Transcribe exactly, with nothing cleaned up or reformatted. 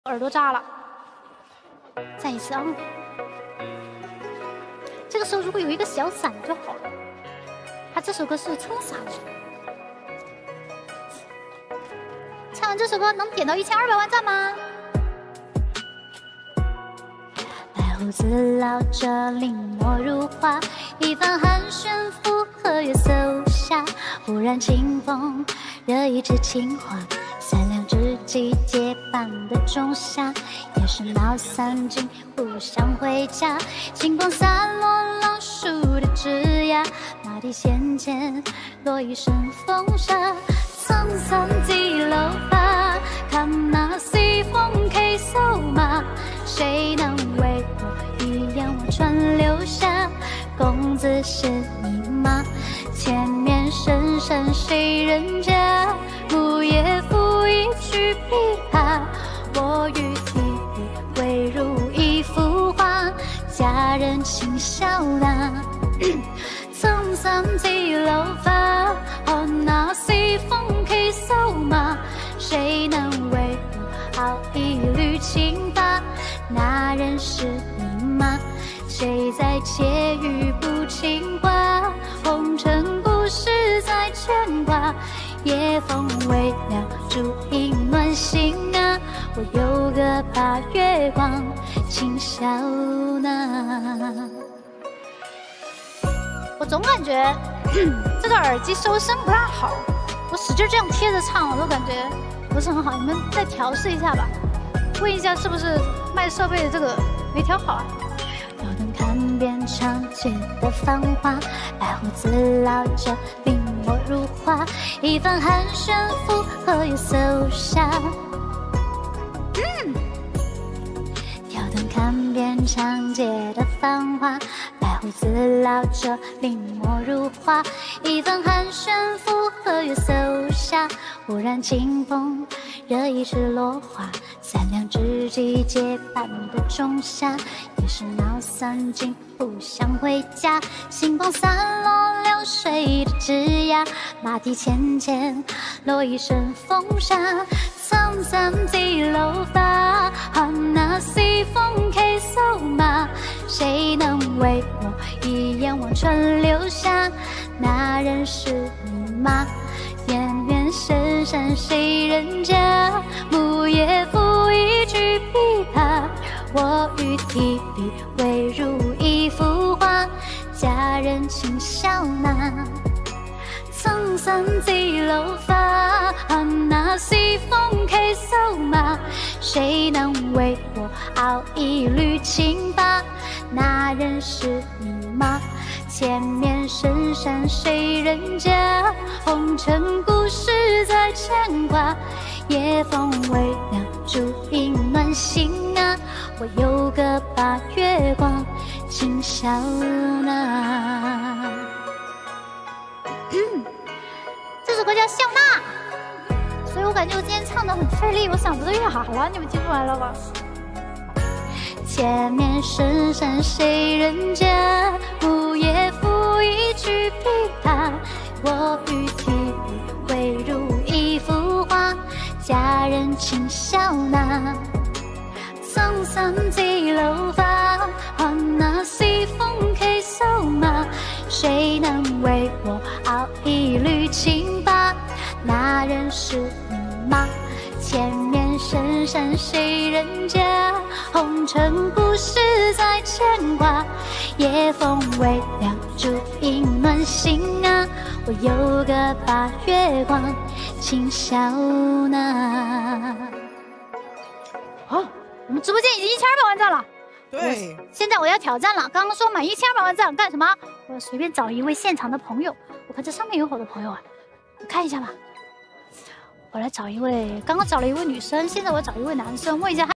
耳朵炸了。再一次啊！这个时候如果有一个小伞就好了。他这首歌是冲洒的。唱完这首歌能点到一千二百万赞吗？白胡子绕着临摹如画，一番寒暄附和月色下，忽然清风惹一枝青花。 三两知己结伴的仲夏，也是闹三更不想回家。星光洒落老树的枝桠，马蹄浅浅落一身风沙。沧桑几楼发，看那西风 K 瘦马，谁能为我一眼望穿流下？公子是你吗？前面深山谁人家？木叶赋一曲琵琶，我与提笔绘如一幅画，佳人轻笑纳。沧桑几楼发，哦，那西风 K 瘦马，谁能为我袄一缕青发？那人是你吗？谁在窃语不轻话？红尘故事在牵挂。 夜风微凉，烛影暖心啊！我有个把月光轻笑纳。我总感觉这个耳机收声不大好，我使劲这样贴着唱，我都感觉不是很好。你们再调试一下吧，问一下是不是卖设备的这个没调好啊？ 吊灯看遍长街的繁华，白胡子绕着临摹如画，一番寒暄附和月色下。嗯，吊灯看遍长街的繁华，白胡子绕着临摹如画，一番寒暄附和月色下。忽然清风惹一枝落花，三两知己结伴的仲夏。 也是闹三更不想回家，星光洒落流水的枝桠，马蹄浅浅落一身风沙。沧桑几楼发，好那西风 K 瘦马，谁能为我一眼望穿流下？那人是你吗？绵绵深山谁人家？木叶赋一曲琵琶。 我与提笔绘如一幅画，佳人轻笑纳。沧桑几楼发，那西风 K 瘦马，谁能为我袄一缕青发？那人是你吗？前面深山谁人家？红尘故事在牵挂，夜风微凉，烛影暖心啊。 我有个把月光轻笑纳。这首歌叫《笑纳》，所以我感觉我今天唱的很费力，我嗓子都哑了，你们听出来了吧？前面深山谁人家？木叶赋一曲琵琶，我与提笔绘如一幅画，佳人轻笑纳。 沧桑几楼发，那西风 K 瘦马，谁能为我袄一缕青发？那人是你吗？前面深山谁人家？红尘故事在牵挂，夜风微凉，烛影暖心啊！我有个把月光轻笑纳。好。 我们直播间已经一千二百万赞了， 对， 现在我要挑战了。刚刚说满一千二百万赞干什么？我随便找一位现场的朋友，我看这上面有好多朋友啊，我看一下吧。我来找一位，刚刚找了一位女生，现在我找一位男生，问一下他。